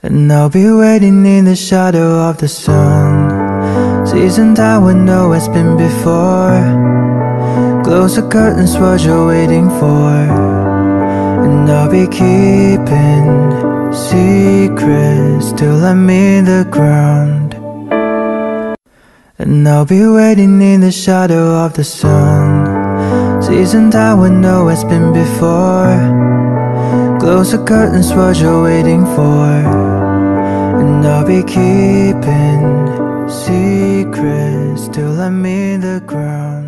And I'll be waiting in the shadow of the sun, seizing time when no one's been before. Close the curtains, what you're waiting for. And I'll be keeping secrets till I'm in the ground. And I'll be waiting in the shadow of the sun, seizing time when no one's been before. Close the curtains, what you're waiting for. And I'll be keeping secrets till I'm in the ground.